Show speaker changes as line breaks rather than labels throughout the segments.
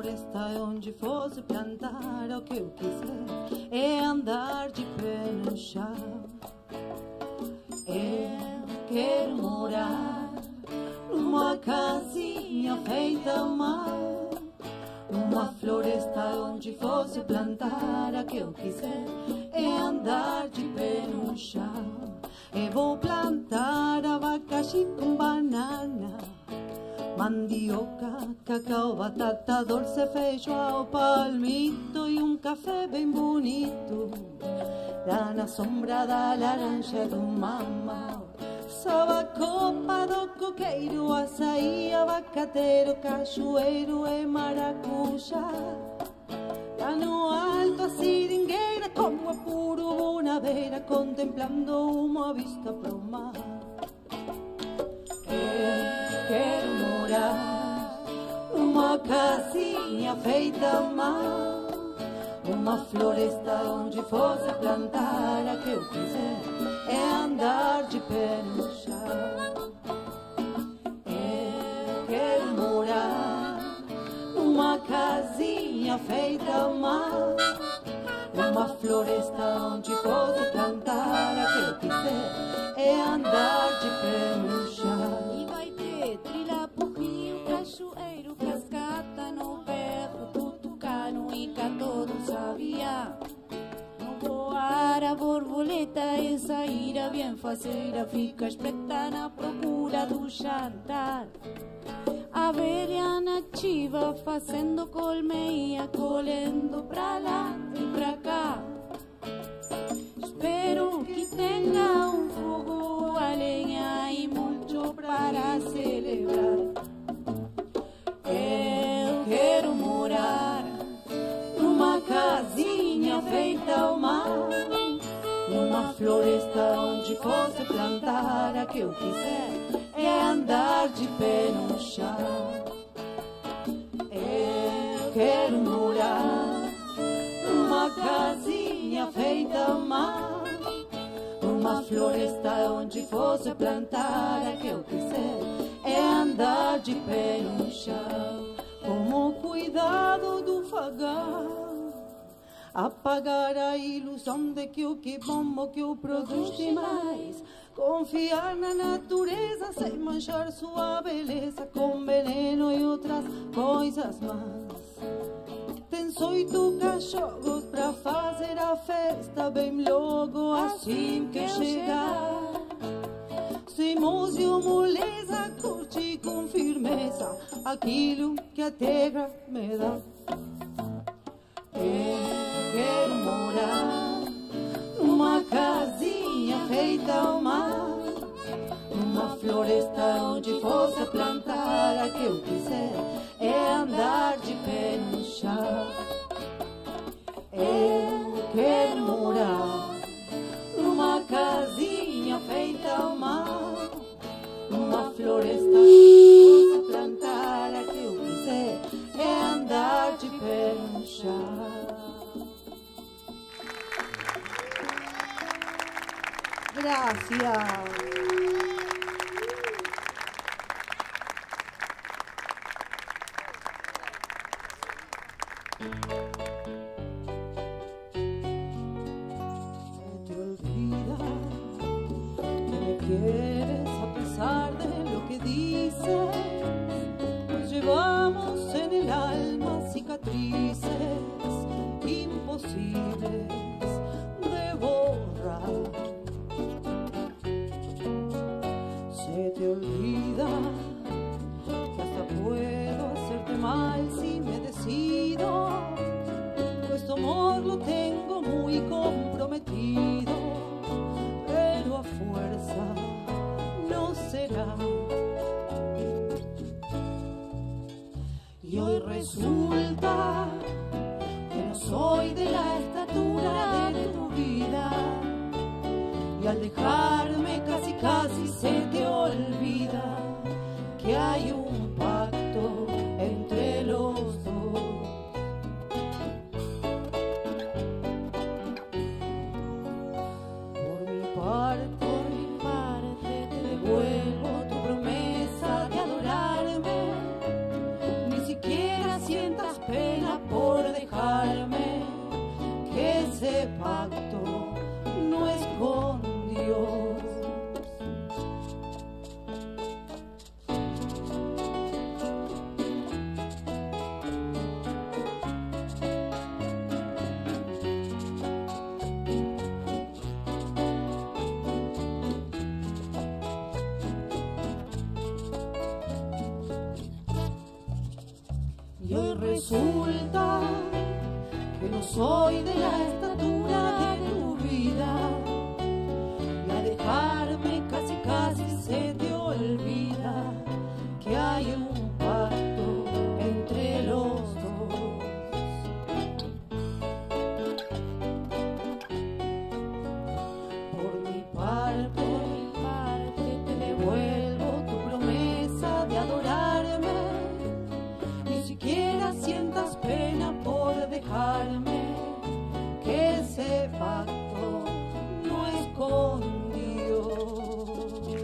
floresta onde fosse plantar o que eu quiser, é andar de pé no chão. Eu quero morar numa casinha feita à mão, numa floresta onde fosse plantar o que eu quiser, é andar de pé no chão. Eu vou plantar abacaxi com banana, mandioca, cacau, batata, doce, feijoada, palmito e café bem bonito, lá na sombra da laranja do mamão. Soba a copa do coqueiro, açaí, abacateiro, cachoeiro e maracujá. Lá no alto a seringueira, como a puro na beira, contemplando uma vista pro mar. Eu quero morar numa casinha feita à mão, numa floresta onde fosse plantar a que eu quiser, é andar de pé no chão. Eu quero morar numa casinha feita à mão, numa floresta onde fosse plantar a que eu quiser, é andar de pé no chão.
E vai ter trilha pro rio, cachoeiro, cascata no berro, tutucano e canto do sabiá. No voar a borboleta e sair a bem faceira, fica espreita na procura do jantar. Abelha nativa fazendo colmeia, colhendo pra lá e pra cá. Espero que tenha fogo, a lenha e muito para celebrar. Eu quero morar numa casinha feita ao mar, numa floresta onde fosse plantar a que eu quiser, é andar de pé no chão. Eu quero morar numa casinha feita ao mar, numa floresta onde fosse plantar a que eu quiser, é andar de pé no chão. Como cuidado do fogão, apagar a ilusão de que o que bom, o que o produz demais. Confiar na natureza sem manchar sua beleza com veneno e outras coisas más. Tem 8 cachorros pra fazer a festa bem logo assim que chegar. Simões e moleza curte com firmeza aquilo que a terra me dá. Eu quero morar numa casinha feita ao mar, numa floresta onde fosse plantar a que eu quiser, é andar de pé no chão. Eu quero morar numa casinha feita ao mar, numa floresta onde fosse plantar a que eu quiser, é andar de pé no chão.
Gracias. Se te olvida que me quieres a pesar de lo que dices, pues llevamos en el alma cicatrices imposibles de borrar. Se te olvida que hasta puedo hacerte mal si me decido, pues tu amor lo tengo muy comprometido, pero a fuerza no será. Y hoy resulta que no soy de la estatura de tu vida, y al dejarme casi casi se te olvida que hay un pacto entre los dos. Por mi parte te devuelvo tu promesa de adorarme. Ni siquiera sientas pena por dejarme, que ese pacto no es con Dios. Y hoy resulta que no soy de la estatura de tu vida, y al dejarme casi casi se te olvida que hay un pacto entre los dos. Por mi parte te devuelvo tu promesa de adorarme. Ni siquiera sientas pena por dejarme, que ese pacto no es con Dios.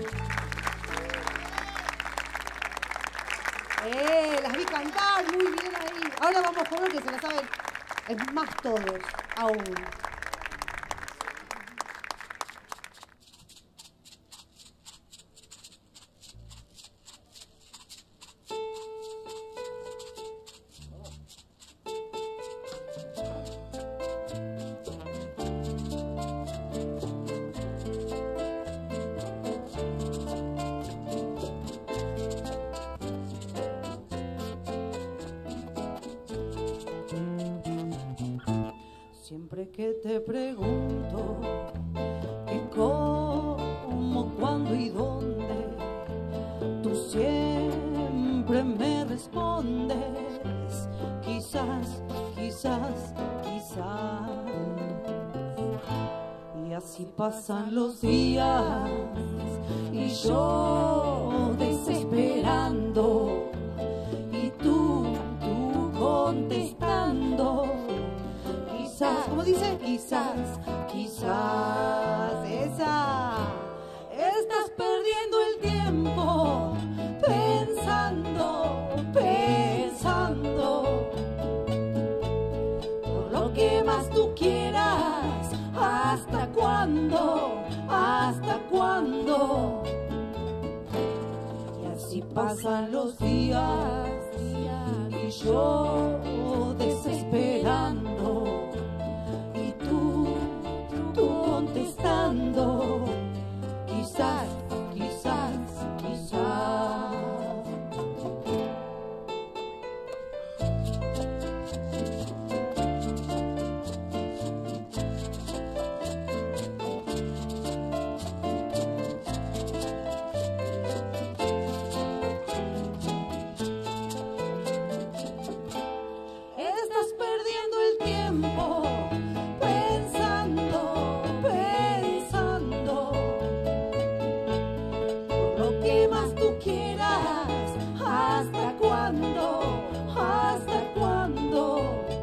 Las vi cantar muy bien ahí. Ahora vamos con uno que se la saben, es más todos aún.
Siempre que te pregunto qué, cómo, cuándo y dónde, tú siempre me respondes quizás, quizás, quizás. Y así pasan los días y yo desesperando y tú contestando. Quizás, ¿cómo dice? Quizás, quizás, esa. Estás perdiendo el tiempo pensando, pensando. Por lo que más tú quieras, ¿hasta cuándo? ¿Hasta cuándo? Y así pasan los días y yo desesperando. Contestando, quizás, quizás, quizás. Estás perdiendo el tiempo pensando, pensando. Por lo que más tú quieras, ¿hasta cuándo? ¿Hasta cuándo?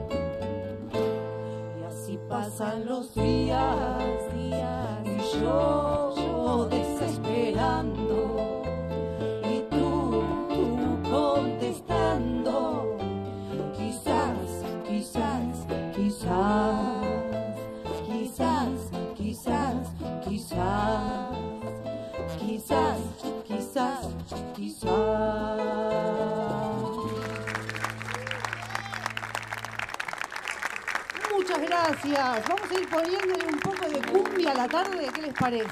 Y así pasan los días y yo desesperando y tú contestando. Quizás, quizás, quizás, quizás, quizás, quizás, quizás, quizás, quizás.
Muchas gracias. Vamos a ir poniéndole un poco de cumbia a la tarde. ¿Qué les parece?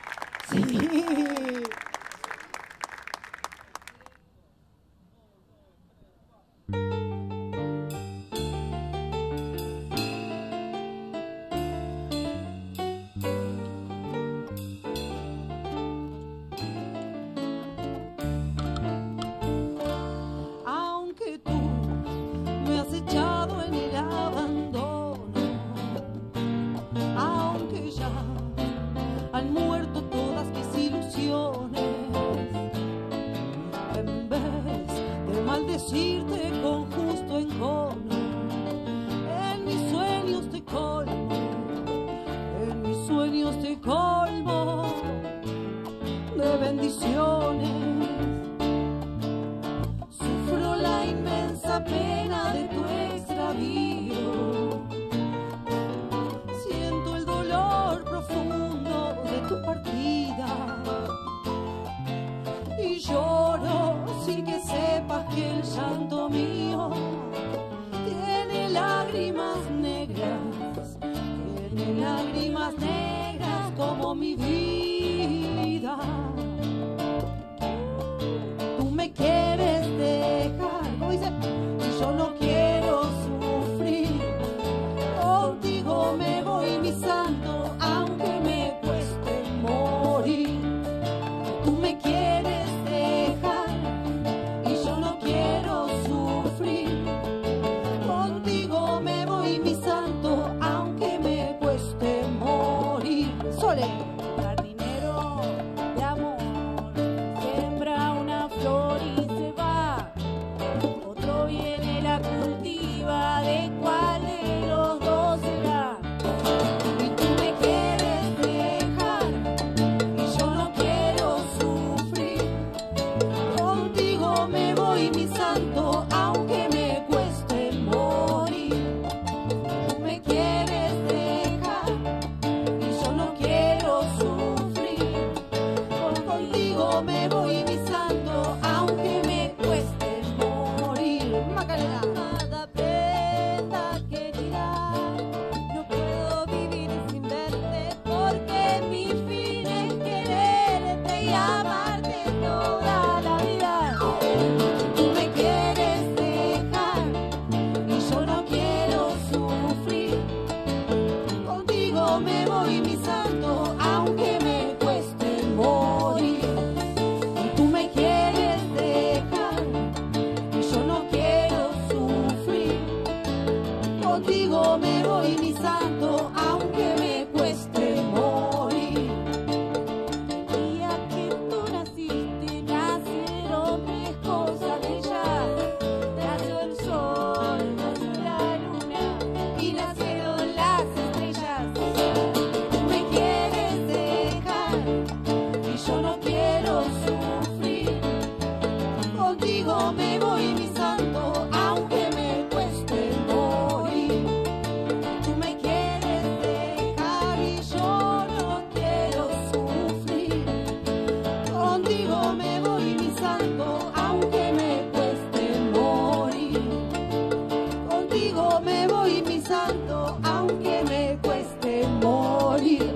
Sí.
Aunque tú me has echado en el abandono, aunque ya han muerto todas mis ilusiones, en vez de maldecirte con justo encono, en mis sueños te colmo, en mis sueños te colmo de bendiciones. Sufro la inmensa pena de tu lágrimas negras, tiene lágrimas negras como mi vida. Tú me quieres dejar, ¿cómo dice? Si yo no quiero sufrir, contigo me voy, mi santo, aunque me cueste morir. Tú me quieres dejar y yo no quiero sufrir, contigo me voy, mi santo, aunque me cueste morir. Sole.
Jardinero de amor, siembra una flor y se va. Otro viene, la cultiva, ¿de cuál de los dos será?
Y tú me quieres dejar y yo no quiero sufrir, contigo me voy, mi santo, aunque me cueste morir. Tú me quieres dejar y yo no quiero sufrir, contigo me voy, mi santo, aunque me cueste morir. Macarena.
Amada prenda querida, no puedo vivir sin verte, porque mi fin es quererte y amarte toda la vida.
Tú me quieres dejar y yo no quiero sufrir, contigo me voy, mi santo, aunque me cueste morir. Tú me quieres dejar y yo no quiero sufrir, contigo me voy, mi santo, aunque me cueste morir.
El día que tú naciste, nacieron tres cosas bellas. Nació el sol, nació la luna y nacieron las estrellas.
Tú me quieres dejar y yo no quiero sufrir, contigo me voy, mi santo, aunque me cueste morir. Tú me quieres dejar y yo no quiero sufrir, contigo me voy, mi santo, aunque me cueste morir. Contigo me voy, mi santo, aunque me cueste morir.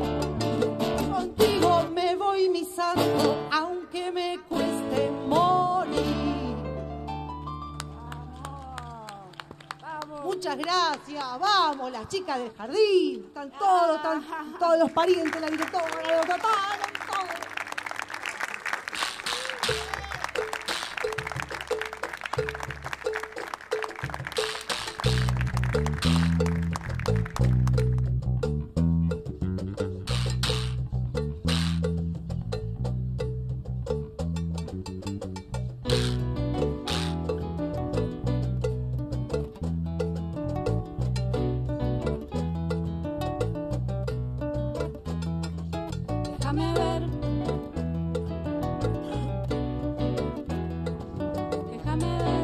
Contigo me voy, mi santo, aunque me cueste morir.
Vamos.
Muchas gracias, vamos, las chicas del jardín, están todos los parientes, la directora, los papás, todos.
Déjame ver. Déjame ver.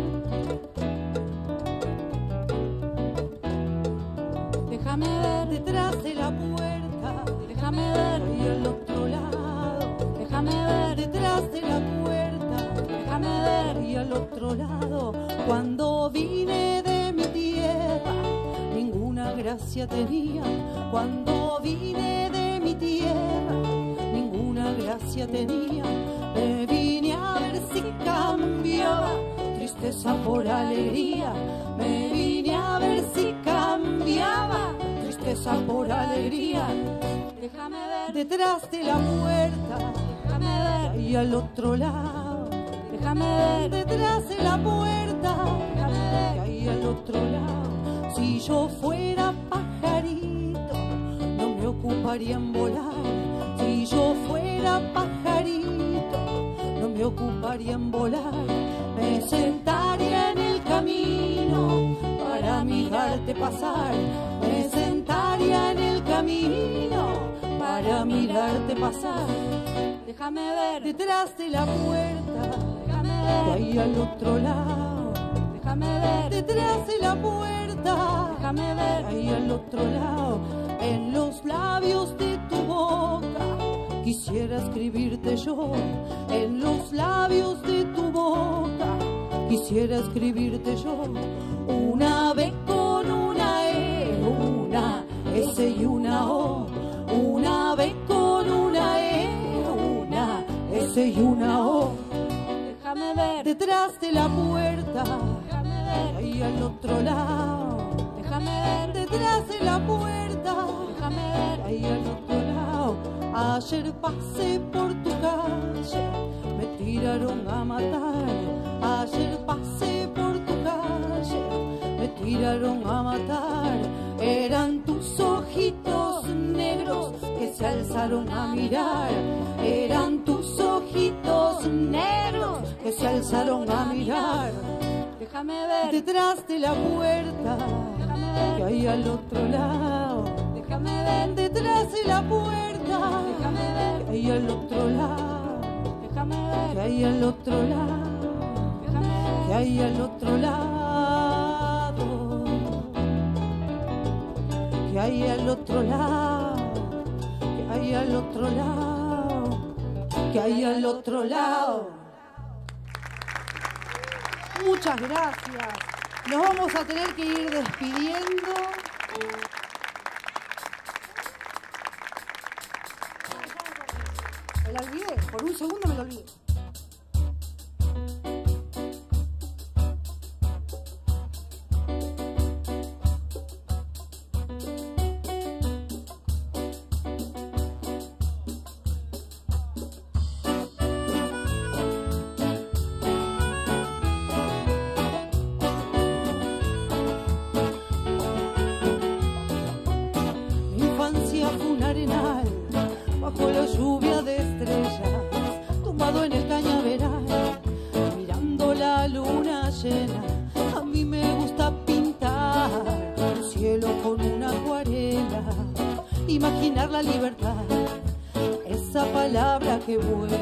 Déjame ver.
Detrás de la puerta,
Déjame ver.
y al otro lado,
Déjame ver.
detrás de la puerta,
Déjame ver.
y al otro lado, cuando vine de mi tierra, ninguna gracia tenía. Cuando vine de mi tierra, ninguna gracia tenía. Me vine a ver si cambiaba tristeza por alegría. Me vine a ver si cambiaba tristeza por alegría.
Déjame ver.
Detrás de la puerta,
Déjame ver.
y al otro lado,
Déjame ver.
detrás de la puerta,
Déjame ver.
y ahí al otro lado. Si yo fuera pajarito, no me ocuparía en volar. Si yo fuera pajarito, no me ocuparía en volar. Me sentaría en el camino para mirarte pasar. Me sentaría en el camino para mirarte pasar.
Déjame ver.
Detrás de la puerta,
Déjame
y
ver.
ahí al otro lado.
Déjame ver.
Detrás de la puerta,
Déjame ver.
ahí al otro lado, en los labios de tu boca, quisiera escribirte yo. En los labios de tu boca, quisiera escribirte yo. Una B con una detrás de la puerta, ahí al otro lado, déjame ver, detrás de la puerta, déjame ver, ahí al otro lado. Ayer pasé por tu calle, me tiraron a matar. Ayer pasé por tu calle, me tiraron a matar. Eran tus ojitos negros que se alzaron a mirar. Eran tus ojitos negros que se alzaron a mirar. Déjame ver detrás de la puerta, déjame ver que hay al otro lado. Déjame ver detrás de la puerta, déjame ver que hay al otro lado. Déjame ver que hay al otro lado, déjame ver que hay al otro lado, que hay al otro lado, que hay al otro lado, que hay al otro lado. Muchas gracias. Nos vamos a tener que ir despidiendo. Me la olvidé, por un segundo me lo olvidé. Bajo la lluvia de estrellas, tumbado en el cañaveral, mirando la luna llena. A mí me gusta pintar el cielo con una acuarela, imaginar la libertad, esa palabra que vuela.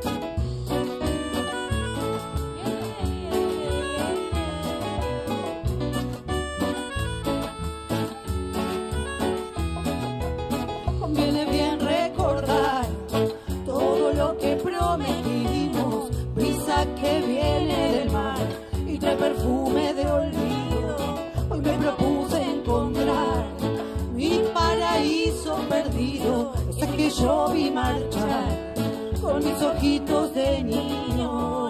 Conviene bien recordar todo lo que prometimos, brisa que viene del mar y trae perfume de olvido. Hoy me propuse encontrar mi paraíso perdido, ese que yo vi marchar con mis ojitos de niño.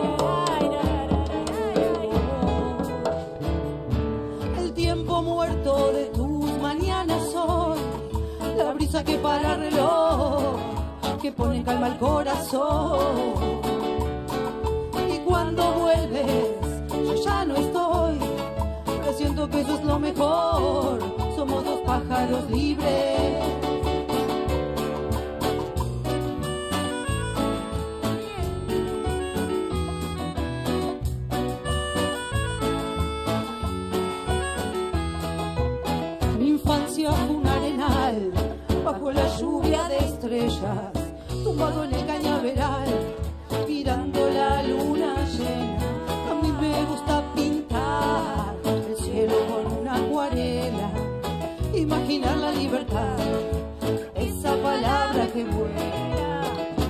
El tiempo muerto de tus mañanas hoy, la brisa que para el reloj, que pone calma al corazón. Y cuando vuelves, yo ya no estoy, pero siento que eso es lo mejor. Somos dos pájaros libres. Mi infancia fue un arenal bajo la lluvia de estrellas, tumbado en el cañaveral, mirando la luna llena. A mí me gusta pintar el cielo con una acuarela, imaginar la libertad, esa palabra que vuela.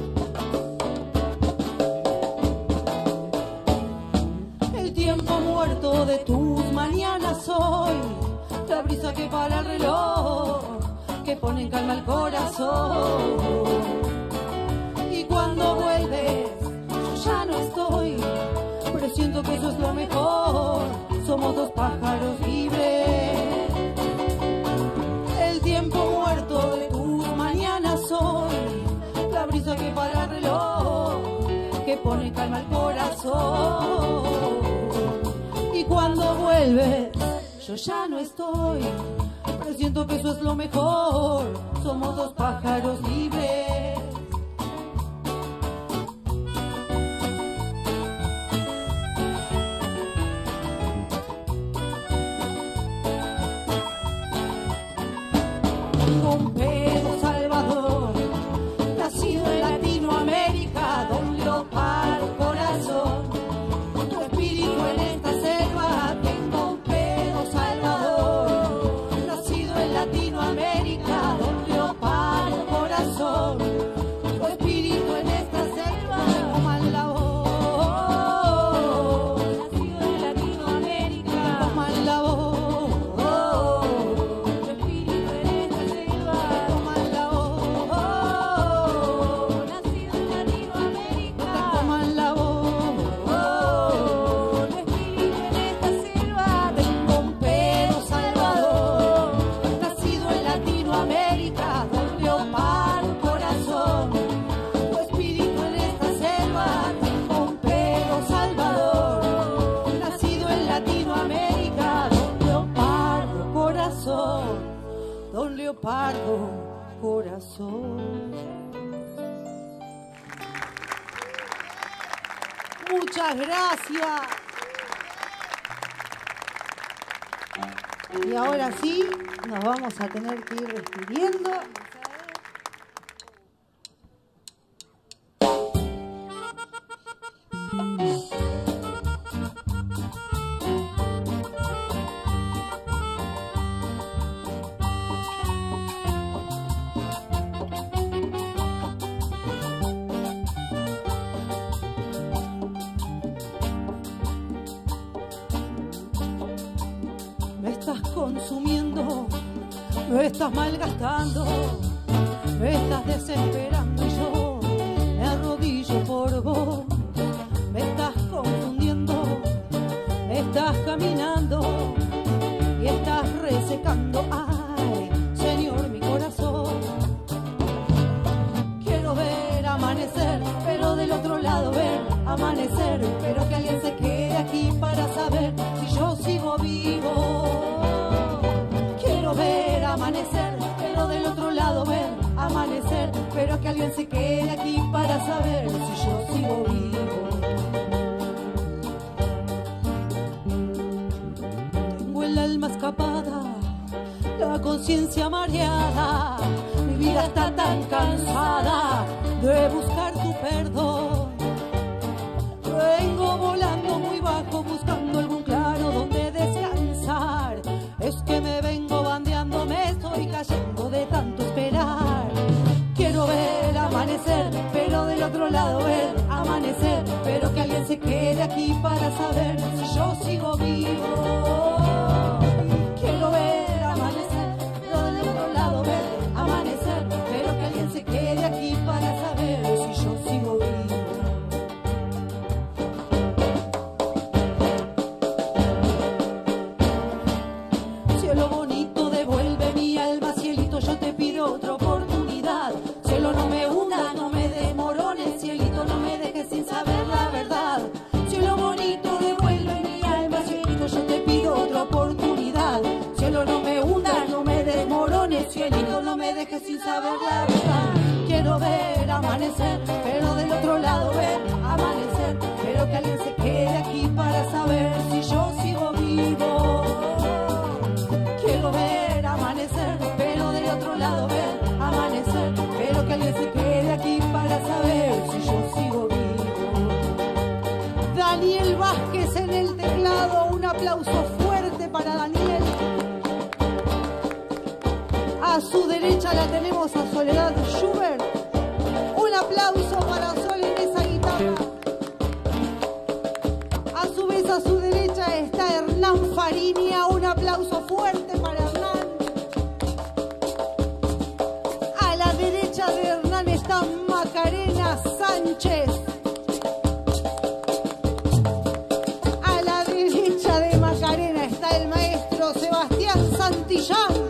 El tiempo muerto de tus mañanas hoy, la brisa que para el reloj, que pone en calma el corazón. Y cuando vuelves, yo ya no estoy, pero siento que eso es lo mejor. Somos dos pájaros libres. El tiempo muerto de tus mañanas hoy, la brisa que para el reloj, que pone en calma el corazón. Y cuando vuelves, yo ya no estoy, pero siento que eso es lo mejor. Somos dos pájaros libres. Don Pedro Salvador, nacido en Latinoamérica, don Leopardo corazón, tu espíritu en esta selva. Don Pedro Salvador, nacido en Latinoamérica, don Leopardo corazón, tu espíritu en esta selva. Toma la voz, nacido en Latinoamérica, toma la voz, tu espíritu en esta selva. corazón, don Leopardo, corazón. Muchas gracias. Y ahora sí, nos vamos a tener que ir despidiendo. Consumiendo, me estás malgastando, me estás desesperando y yo me arrodillo por vos. Me estás confundiendo, estás caminando y estás resecando. Ay, Señor, mi corazón. Quiero ver amanecer, pero del otro lado ver amanecer, pero que alguien se quede aquí para saber si yo sigo vivo. Ver amanecer, pero del otro lado ver amanecer, pero que alguien se quede aquí para saber si yo sigo vivo. Tengo el alma escapada, la conciencia mareada, mi vida está tan cansada de buscar tu perdón. Vengo volando muy bajo buscando algún claro donde descansar. Es que me vengo bandeando, me estoy cayendo de tanto esperar. Quiero ver amanecer, pero del otro lado ver amanecer, pero que alguien se quede aquí para saber si yo sigo vivo. Quiero ver amanecer, pero del otro lado ver amanecer, pero que alguien se quede aquí para saber si yo sigo vivo. Cielo bonito, devuelve mi alma, cielito, yo te pido otra oportunidad. Cielo, no me hunda, no me demorones, cielito, no me dejes sin saber la verdad. Cielo bonito, devuelve mi alma, cielito, yo te pido otra oportunidad. Cielo, no me hunda, no me demorones, cielito, no me dejes sin saber la verdad. Quiero ver amanecer, pero del otro lado ver amanecer, pero que alguien se quede aquí para saber si yo sigo vivo. Quiero ver amanecer, pero del otro lado ver amanecer, pero que alguien se quede aquí para saber si yo sigo vivo. Daniel Vázquez en el teclado, un aplauso fuerte para Daniel. A su derecha la tenemos a Soledad Schubert. Un aplauso para Sol en esa guitarra. A su vez a su derecha está Hernán Fariña. Un aplauso fuerte para Hernán. A la derecha de Hernán está Macarena Sánchez. A la derecha de Macarena está el maestro Sebastián Santillán.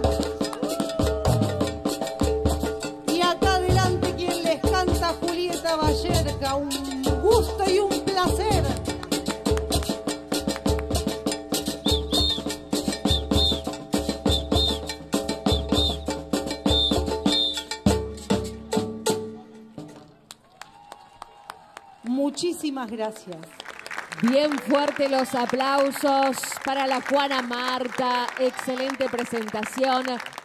Y acá adelante quien les canta, Julieta Vallerca. Un gusto y un placer. Muchísimas gracias.
Bien fuerte los aplausos para la Juana Marta. Excelente presentación.